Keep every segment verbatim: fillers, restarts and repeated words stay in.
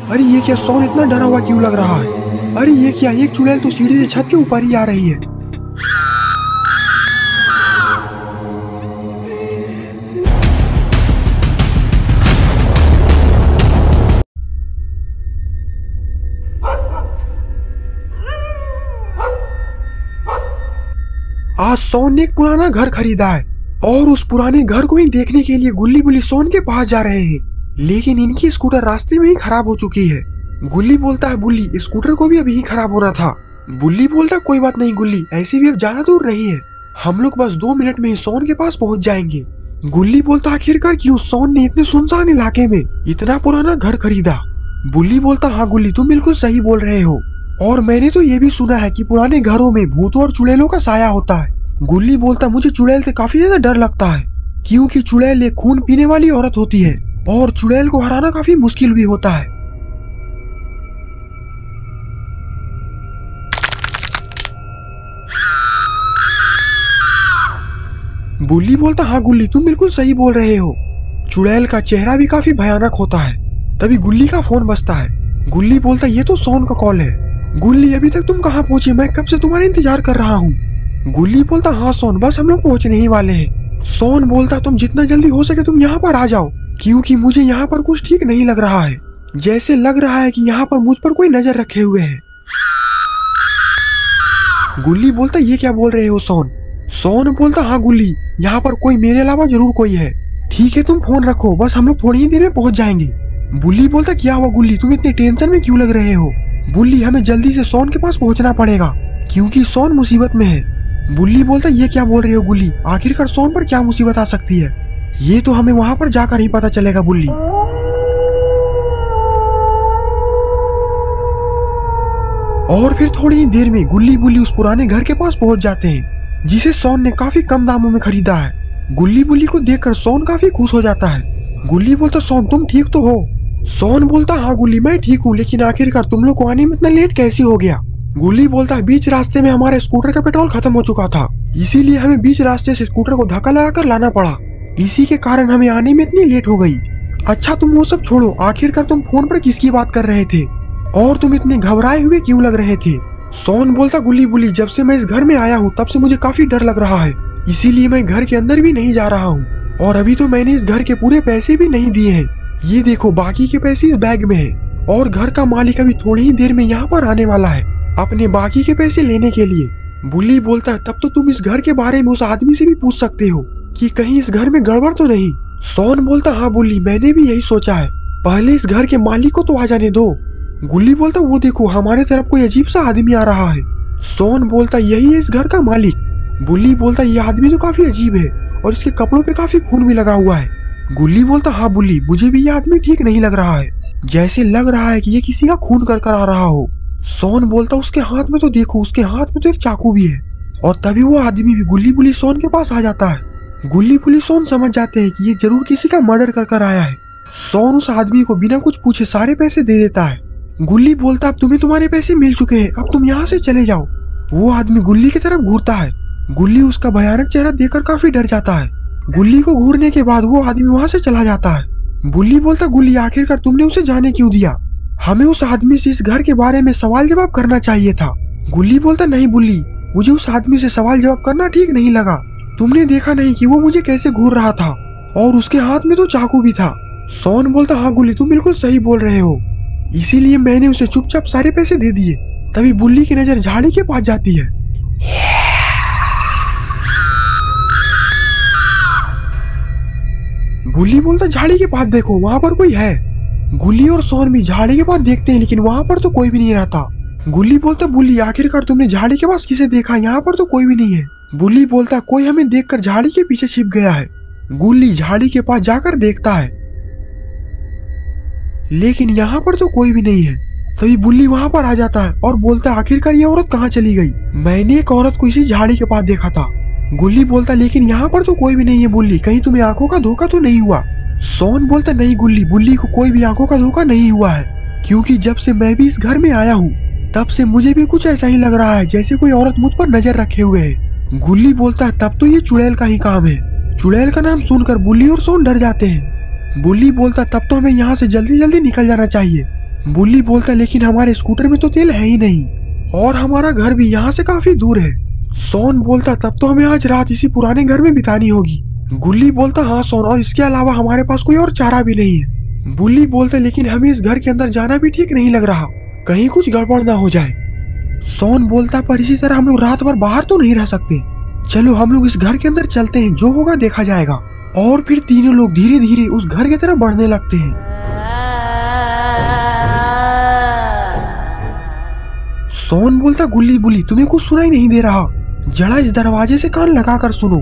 अरे ये क्या, सोन इतना डरा हुआ क्यों लग रहा है? अरे ये क्या, एक चुड़ैल तो सीढ़ी से छत के ऊपर ही आ रही है। आज सोन ने एक पुराना घर खरीदा है और उस पुराने घर को ही देखने के लिए गुल्ली बुल्ली सोन के पास जा रहे हैं, लेकिन इनकी स्कूटर रास्ते में ही खराब हो चुकी है। गुल्ली बोलता है, बुल्ली स्कूटर को भी अभी ही खराब होना था। बुल्ली बोलता है, कोई बात नहीं गुल्ली, ऐसे भी अब ज्यादा दूर नहीं है, हम लोग बस दो मिनट में ही सोन के पास पहुंच जाएंगे। गुल्ली बोलता, आखिरकार क्यों सोन ने इतने सुनसान इलाके में इतना पुराना घर खरीदा? बुल्ली बोलता, हाँ गुल्ली तुम बिल्कुल सही बोल रहे हो, और मैंने तो ये भी सुना है कि पुराने घरों में भूतों और चुड़ैलों का साया होता है। गुल्ली बोलता, मुझे चुड़ैल से काफी ज्यादा डर लगता है, क्योंकि चुड़ैल एक खून पीने वाली औरत होती है और चुड़ैल को हराना काफी मुश्किल भी होता है। बुल्ली बोलता, हाँ गुल्ली तुम बिल्कुल सही बोल रहे हो, चुड़ैल का चेहरा भी काफी भयानक होता है। तभी गुल्ली का फोन बजता है। गुल्ली बोलता, ये तो सोन का कॉल है। गुल्ली, अभी तक तुम कहाँ पहुंचे? मैं कब से तुम्हारा इंतजार कर रहा हूँ। गुल्ली बोलता, हाँ सोन, बस हम लोग पहुंचने ही वाले हैं। सोन बोलता, तुम जितना जल्दी हो सके तुम यहाँ पर आ जाओ, क्योंकि मुझे यहाँ पर कुछ ठीक नहीं लग रहा है, जैसे लग रहा है कि यहाँ पर मुझ पर कोई नजर रखे हुए है। गुल्ली बोलता, ये क्या बोल रहे हो सोन? सोन बोलता, हाँ गुल्ली, यहाँ पर कोई मेरे अलावा जरूर कोई है। ठीक है तुम फोन रखो, बस हम लोग थोड़ी ही देर में पहुंच जाएंगे। बुल्ली बोलता, क्या हुआ गुल्ली, तुम इतने टेंशन में क्यों लग रहे हो? बुल्ली, हमें जल्दी से सोन के पास पहुंचना पड़ेगा, क्योंकि सोन मुसीबत में है। बुल्ली बोलता, ये क्या बोल रहे हो गुल्ली, आखिरकार सोन पर क्या मुसीबत आ सकती है? ये तो हमें वहां पर जाकर ही पता चलेगा बुल्ली। और फिर थोड़ी ही देर में गुल्ली बुल्ली उस पुराने घर के पास पहुंच जाते हैं, जिसे सोन ने काफी कम दामों में खरीदा है। गुल्ली बुल्ली को देखकर सोन काफी खुश हो जाता है। गुल्ली बोलता, सोन तुम ठीक तो हो? सोन बोलता, हाँ गुल्ली मैं ठीक हूँ, लेकिन आखिरकार तुम लोग को आने में इतना लेट कैसे हो गया? गुल्ली बोलता है, बीच रास्ते में हमारे स्कूटर का पेट्रोल खत्म हो चुका था, इसीलिए हमें बीच रास्ते से स्कूटर को धक्का लगाकर लाना पड़ा, इसी के कारण हमें आने में इतनी लेट हो गई। अच्छा तुम वो सब छोड़ो, आखिरकार तुम फोन पर किसकी बात कर रहे थे और तुम इतने घबराए हुए क्यों लग रहे थे? सोन बोलता, गुल्ली बुल्ली जब से मैं इस घर में आया हूँ तब से मुझे काफी डर लग रहा है, इसीलिए मैं घर के अंदर भी नहीं जा रहा हूँ, और अभी तो मैंने इस घर के पूरे पैसे भी नहीं दिए हैं। ये देखो बाकी के पैसे इस बैग में है, और घर का मालिक अभी थोड़ी ही देर में यहाँ पर आने वाला है अपने बाकी के पैसे लेने के लिए। बुल्ली बोलता है, तब तो तुम इस घर के बारे में उस आदमी से भी पूछ सकते हो कि कहीं इस घर में गड़बड़ तो नहीं। सोन बोलता, हाँ बुल्ली मैंने भी यही सोचा है, पहले इस घर के मालिक को तो आ जाने दो। गुल्ली बोलता, वो देखो हमारे तरफ कोई अजीब सा आदमी आ रहा है। सोन बोलता, यही है इस घर का मालिक। बुल्ली बोलता, ये आदमी तो काफी अजीब है और इसके कपड़ों पे काफी खून भी लगा हुआ है। गुल्ली बोलता, हाँ बुल्ली मुझे भी ये आदमी ठीक नहीं लग रहा है, जैसे लग रहा है कि ये किसी का खून कर कर आ रहा हो। सोन बोलता, उसके हाथ में तो देखो, उसके हाथ में तो एक चाकू भी है। और तभी वो आदमी भी गुल्ली बुल्ली सोन के पास आ जाता है। गुल्ली बुल्ली सोन समझ जाते हैं कि ये जरूर किसी का मर्डर कर कर आया है। सोन उस आदमी को बिना कुछ पूछे सारे पैसे दे देता है। गुल्ली बोलता, अब तुम्हें तुम्हारे पैसे मिल चुके हैं, अब तुम यहाँ से चले जाओ। वो आदमी गुल्ली की तरफ घूरता है। गुल्ली उसका भयानक चेहरा देखकर काफी डर जाता है। गुल्ली को घूरने के बाद वो आदमी वहाँ से चला जाता है। बुल्ली बोलता, गुल्ली आखिरकार तुमने उसे जाने क्यों दिया? हमें उस आदमी से इस घर के बारे में सवाल जवाब करना चाहिए था। गुल्ली बोलता, नहीं बुल्ली मुझे उस आदमी से सवाल जवाब करना ठीक नहीं लगा, तुमने देखा नहीं कि वो मुझे कैसे घूर रहा था, और उसके हाथ में तो चाकू भी था। सोन बोलता, हाँ गुल्ली तुम बिल्कुल सही बोल रहे हो, इसीलिए मैंने उसे चुपचाप सारे पैसे दे दिए। तभी बुल्ली की नजर झाड़ी के पास जाती है। बुल्ली बोलता, झाड़ी के पास देखो वहाँ पर कोई है। गुल्ली और सोन भी झाड़ी के पास देखते हैं, लेकिन वहाँ पर तो कोई भी नहीं रहता। गुल्ली बोलता, बुल्ली आखिरकार तुमने झाड़ी के पास किसे देखा? यहाँ पर तो कोई भी नहीं है। बुल्ली बोलता, कोई हमें देखकर झाड़ी के पीछे छिप गया है। गुल्ली झाड़ी के पास जाकर देखता है, लेकिन यहाँ पर तो कोई भी नहीं है। तभी बुल्ली वहाँ पर आ जाता है और बोलता है, आखिरकार ये औरत कहाँ चली गई? मैंने एक औरत को इसी झाड़ी के पास देखा था। गुल्ली बोलता, लेकिन यहाँ पर तो कोई भी नहीं है बुल्ली, कहीं तुम्हें आंखों का धोखा तो नहीं हुआ? सोन बोलता, नहीं गुल्ली, बुल्ली को कोई भी आंखों का धोखा नहीं हुआ है, क्योंकि जब से मैं भी इस घर में आया हूँ तब से मुझे भी कुछ ऐसा ही लग रहा है जैसे कोई औरत मुझ पर नजर रखे हुए है। गुल्ली बोलता है, तब तो ये चुड़ैल का ही काम है। चुड़ैल का नाम सुनकर बुल्ली और सोन डर जाते हैं। बुल्ली बोलता, तब तो हमें यहाँ से जल्दी जल्दी निकल जाना चाहिए, बुल्ली बोलता लेकिन हमारे स्कूटर में तो तेल है ही नहीं और हमारा घर भी यहाँ से काफी दूर है। सोन बोलता तब तो हमें आज रात इसी पुराने घर में बितानी होगी। गुल्ली बोलता हाँ सोन, और इसके अलावा हमारे पास कोई और चारा भी नहीं है। बुल्ली बोलता लेकिन हमें इस घर के अंदर जाना भी ठीक नहीं लग रहा, कहीं कुछ गड़बड़ ना हो जाए। सोन बोलता पर इसी तरह हम लोग रात भर बाहर तो नहीं रह सकते, चलो हम लोग इस घर के अंदर चलते हैं, जो होगा देखा जाएगा। और फिर तीनों लोग धीरे धीरे उस घर की तरफ बढ़ने लगते हैं। सोन बोलता गुल्ली बुल्ली तुम्हें कुछ सुनाई नहीं दे रहा, जरा इस दरवाजे से कान लगाकर सुनो।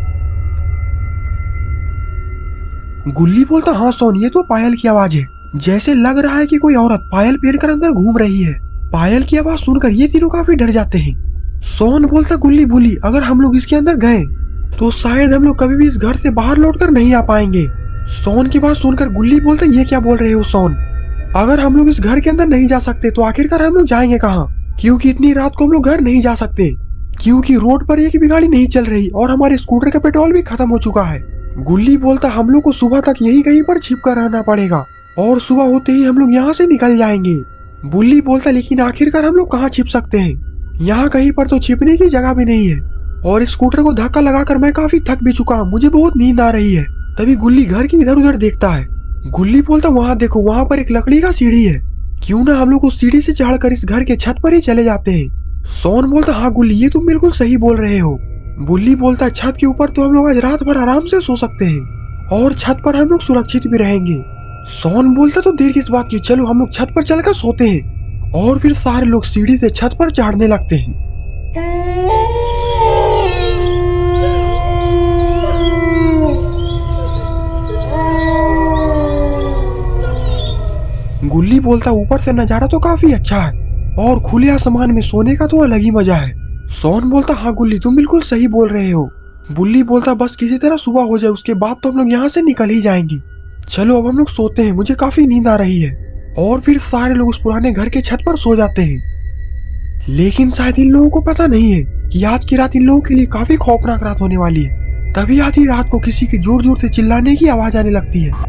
गुल्ली बोलता हाँ सोन, ये तो पायल की आवाज है, जैसे लग रहा है कि कोई औरत पायल पहनकर अंदर घूम रही है। पायल की आवाज सुनकर ये तीनों काफी डर जाते हैं। सोन बोलता गुल्ली बुल्ली अगर हम लोग इसके अंदर गए तो शायद हम लोग कभी भी इस घर से बाहर लौटकर नहीं आ पाएंगे। सोन की बात सुनकर गुल्ली बोलता ये क्या बोल रहे हो सोन, अगर हम लोग इस घर के अंदर नहीं जा सकते तो आखिरकार हम लोग जाएंगे कहाँ, क्योंकि इतनी रात को हम लोग घर नहीं जा सकते, क्योंकि रोड पर एक भी गाड़ी नहीं चल रही और हमारे स्कूटर का पेट्रोल भी खत्म हो चुका है। गुल्ली बोलता हम लोग को सुबह तक यही कहीं पर छिप कर रहना पड़ेगा और सुबह होते ही हम लोग यहाँ से निकल जाएंगे। बुल्ली बोलता लेकिन आखिरकार हम लोग कहाँ छिप सकते हैं, यहाँ कहीं पर तो छिपने की जगह भी नहीं है और स्कूटर को धक्का लगाकर मैं काफी थक भी चुका हूँ, मुझे बहुत नींद आ रही है। तभी गुल्ली घर की इधर उधर देखता है। गुल्ली बोलता वहाँ देखो, वहाँ पर एक लकड़ी का सीढ़ी है, क्यों ना हम लोग उस सीढ़ी से चढ़कर इस घर के छत पर ही चले जाते हैं। सोन बोलता हाँ गुल्ली ये तुम बिल्कुल सही बोल रहे हो। बुल्ली बोलता छत के ऊपर तो हम लोग आज रात भर आराम से सो सकते हैं और छत पर हम लोग सुरक्षित भी रहेंगे। सोन बोलता तो देर किस बात की, चलो हम लोग छत पर चलकर सोते हैं। और फिर सारे लोग सीढ़ी से छत पर चढ़ने लगते हैं। गुल्ली बोलता ऊपर से नजारा तो काफी अच्छा है और खुले आसमान में सोने का तो अलग ही मजा है। सोन बोलता हाँ गुल्ली तुम बिल्कुल सही बोल रहे हो। बुल्ली बोलता बस किसी तरह सुबह हो जाए, उसके बाद तो हम लोग यहाँ से निकल ही जाएंगे, चलो अब हम लोग सोते हैं, मुझे काफी नींद आ रही है। और फिर सारे लोग उस पुराने घर के छत पर सो जाते हैं। लेकिन शायद इन लोगों को पता नहीं है कि आज की रात इन लोगों के लिए काफी खौफनाक रात होने वाली है। तभी आधी रात को किसी के जोर जोर से चिल्लाने की आवाज आने लगती है।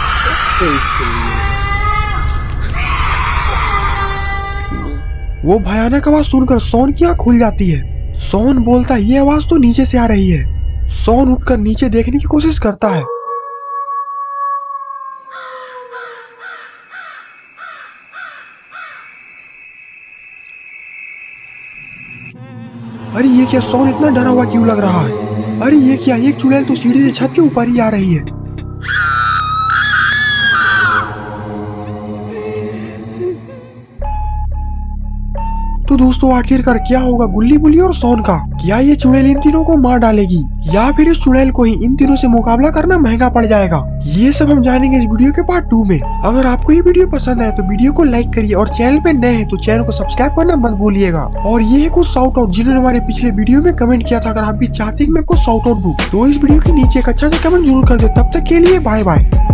वो भयानक आवाज सुनकर सोन की आंख खुल जाती है। सोन बोलता ये आवाज तो नीचे से आ रही है। सोन उठकर नीचे देखने की कोशिश करता है। अरे ये क्या, सोन इतना डरा हुआ क्यों लग रहा है? अरे ये क्या, एक चुड़ैल तो सीढ़ी से छत के ऊपर ही आ रही है। तो दोस्तों आखिरकार क्या होगा गुल्ली बुल्ली और सोन का? क्या ये चुड़ैल इन तीनों को मार डालेगी या फिर इस चुड़ैल को ही इन तीनों से मुकाबला करना महंगा पड़ जाएगा? ये सब हम जानेंगे इस वीडियो के पार्ट टू में। अगर आपको ये वीडियो पसंद आए तो वीडियो को लाइक करिए और चैनल पे नए हैं तो चैनल को सब्सक्राइब करना मत भूलिएगा। और ये है कुछ शाउट आउट जिन्होंने हमारे पिछले वीडियो में कमेंट किया था। अगर आप भी चाहते हैं मैं कुछ शाउट आउट दूं तो इस वीडियो के नीचे एक अच्छा सा कमेंट जरूर कर दो। तब तक के लिए बाय बाय।